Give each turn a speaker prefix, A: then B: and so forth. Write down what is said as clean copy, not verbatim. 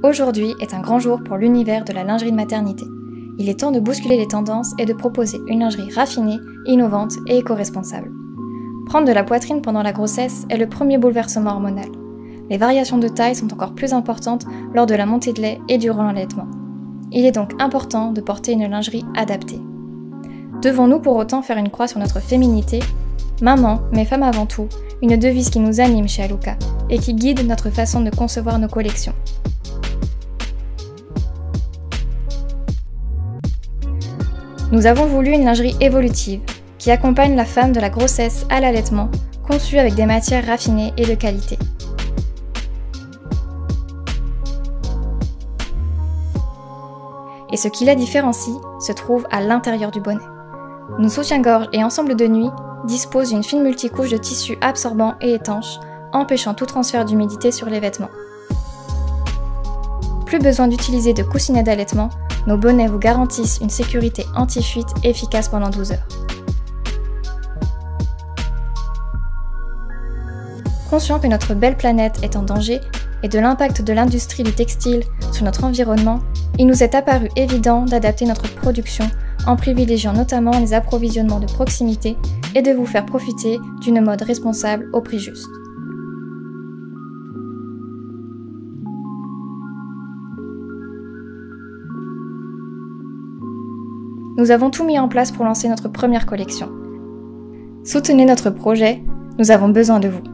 A: Aujourd'hui est un grand jour pour l'univers de la lingerie de maternité. Il est temps de bousculer les tendances et de proposer une lingerie raffinée, innovante et éco-responsable. Prendre de la poitrine pendant la grossesse est le premier bouleversement hormonal. Les variations de taille sont encore plus importantes lors de la montée de lait et durant l'allaitement. Il est donc important de porter une lingerie adaptée. Devons-nous pour autant faire une croix sur notre féminité ? Maman, mais femme avant tout, une devise qui nous anime chez Aluka et qui guide notre façon de concevoir nos collections. Nous avons voulu une lingerie évolutive qui accompagne la femme de la grossesse à l'allaitement, conçue avec des matières raffinées et de qualité. Et ce qui la différencie se trouve à l'intérieur du bonnet. Nos soutiens-gorge et ensembles de nuit disposent d'une fine multicouche de tissu absorbant et étanche, empêchant tout transfert d'humidité sur les vêtements. Plus besoin d'utiliser de coussinets d'allaitement, nos bonnets vous garantissent une sécurité anti-fuite efficace pendant 12 heures. Conscient que notre belle planète est en danger et de l'impact de l'industrie du textile sur notre environnement, il nous est apparu évident d'adapter notre production en privilégiant notamment les approvisionnements de proximité et de vous faire profiter d'une mode responsable au prix juste. Nous avons tout mis en place pour lancer notre première collection. Soutenez notre projet, nous avons besoin de vous.